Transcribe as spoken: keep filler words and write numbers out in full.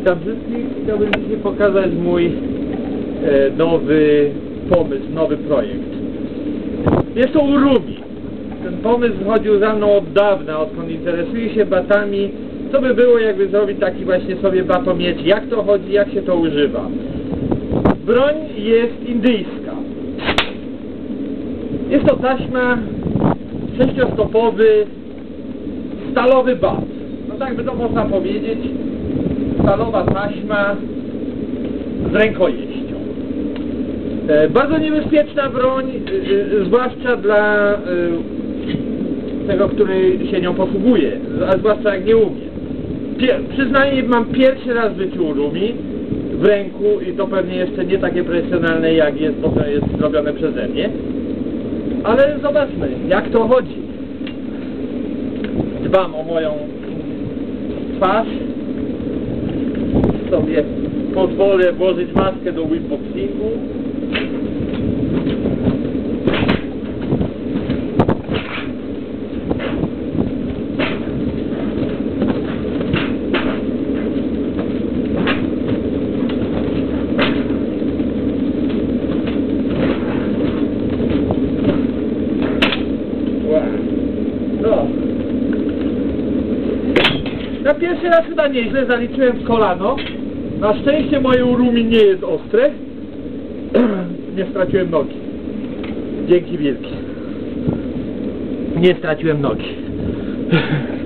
Witam wszystkich. Chciałbym dzisiaj pokazać mój e, nowy pomysł, nowy projekt. Jest to Urumi. Ten pomysł chodził za mną od dawna, odkąd interesuję się batami. Co by było, jakby zrobić taki właśnie sobie batomiecz, jak to chodzi, jak się to używa. Broń jest indyjska. Jest to taśma sześciostopowy, stalowy bat. No tak by to można powiedzieć. Stalowa taśma z rękojeścią. E, bardzo niebezpieczna broń, e, zwłaszcza dla e, tego, który się nią posługuje, a zwłaszcza jak nie umie. Pier przyznaję, mam pierwszy raz w życiu Urumi w ręku i to pewnie jeszcze nie takie profesjonalne, jak jest, bo to jest zrobione przeze mnie. Ale zobaczmy, jak to chodzi. Dbam o moją twarz. Sobie pozwolę włożyć maskę do whipboxingu. No. Na pierwszy raz chyba nieźle zaliczyłem w kolano. Na szczęście moje Urumi nie jest ostre. Nie straciłem nogi. Dzięki wielkie. Nie straciłem nogi.